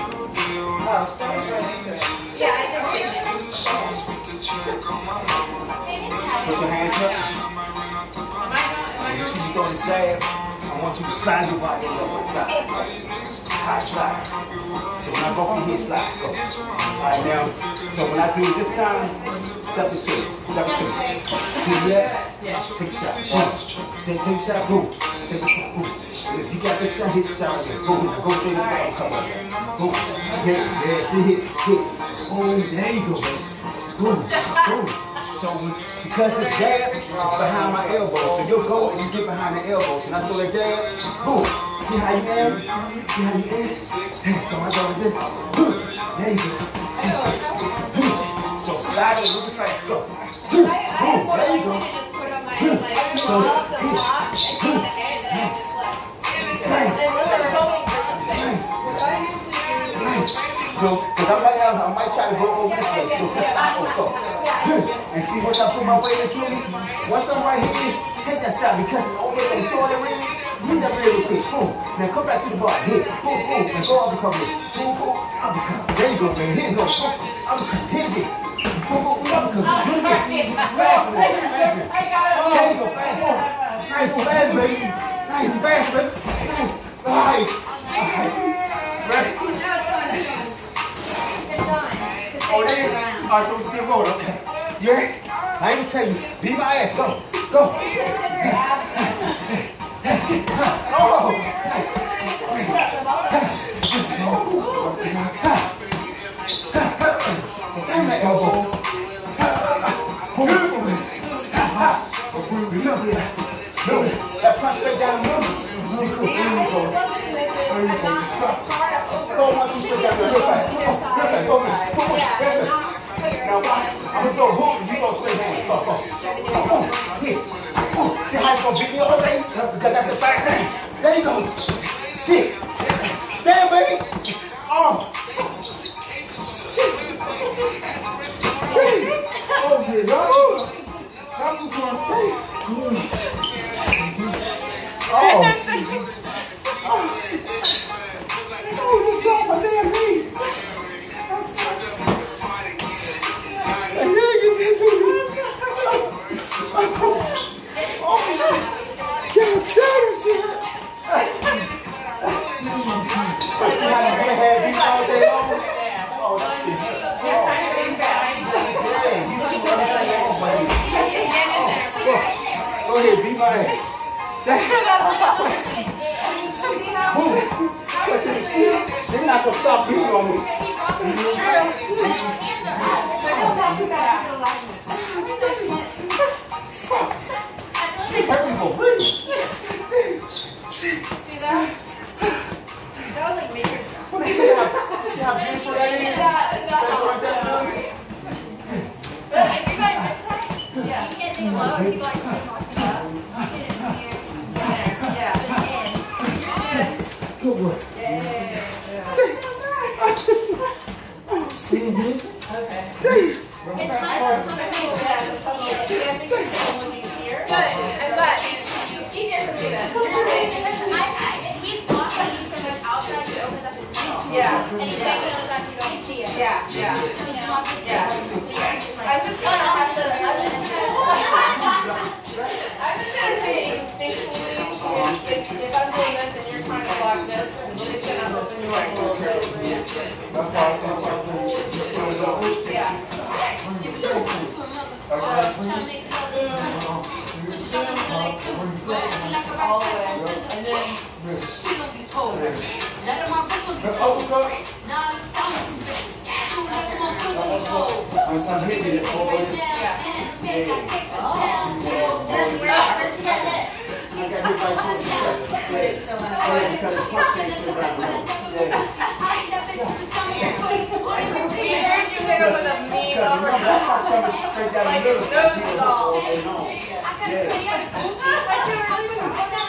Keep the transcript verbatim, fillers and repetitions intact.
Oh, Spanish right? Yeah, I did. Put your hands up. Am I going? Am I You going? see me throw this jab, I want you to slide your body over. Slide. High slide. So when I go for here, slide. Go. Alright now, so when I do it this time, step into it. Step into it. To the left, take a shot. Boom. Say, take a shot, boom. Take a shot, boom. And if you got this shot, hit the shot again. Boom. Go straight up and come up. Boom. Hit. Yeah, see, hit. Hit. Boom. There you go, baby. Boom. Boom. So because this jab is behind my elbow, so your goal is to get behind the elbows. When I throw that jab, boom. See how you aim? See how you aim? So I go like this. Boom. There you go. See? Boom. So slide it really fast. Go. Boom. Boom. There you go. So nice. Nice. Nice. So, because I might, have, I might try to go over this way. So just go. Go. And see, once I put my weight into it, once I'm right here, take that shot because over there, you see all that ring? Use that real quick. Boom. Now come back to the bar. Hit. Boom, boom. And go uppercut with it. Boom, boom. Uppercut. There you go, man. Here you go. Boom. Uppercut. Hit it. Boom, boom. Uppercut. Do it again. Fast with it. Fast with it. There you go. Fast. Nice and fast, baby. Nice and fast, baby. Nice. All right. All right. Ready? Oh, there it is. All right, so we still rolling. Okay. You ready? I ain't gonna tell you. Beat my ass. Go. Go. Oh. Damn that elbow. Beautiful. Remember that. Remember that punch straight down the middle. There you go. There you go. Go one, two, straight down the middle. Real fast. Real fast. Go fast. Go fast. Now watch. I'm gonna throw hooks and you go straight hands. Go, go. Go. Here. See how you gonna beat me all day? Because that's the fast thing. There you go. Shit. Damn, baby. Oh. Shit. Damn. Oh, yes. Oh. That was going crazy. Oh, shit. Oh, shit. Oh, you saw my damn knee. Yeah, you did. Oh, shit. God, God, shit. I see how this man had beat all day long? Oh, that shit. Oh. Yeah, you keep running like that. Oh, go ahead, beat my ass. Boom. They're not going to stop beating on me. Fuck. They hurt me for free. See that? That was like major stuff. Well, you see how, see how beautiful that is? Yeah, it's not right there. But if you're going this side, yeah, you can't think of low. People like to talk about it. Get it here. Yeah. Good work. Yeah. Oh, see me? Okay. Damn. It's not the here. Good. I'm glad. Easier for me then. He's blocking you from the outside, he opens up his mouth. Yeah. And he's making it look like you don't see it. Yeah, yeah. You know? Yeah. I just want to have to, I'm just I'm just going to say instinctually, if, if, if I'm doing this and you're trying to block this, you're just going to open your like a little bit. Yeah. All the way. And then shit on these holes. Let them off this one. I'm some hitting it, boys. Yeah. Oh. I got hit by two seconds. Yeah, because the punch came straight down the middle. We heard you hit him with a mean Because remember, that punch coming straight down the middle. Like his nose is all. Yeah. I couldn't really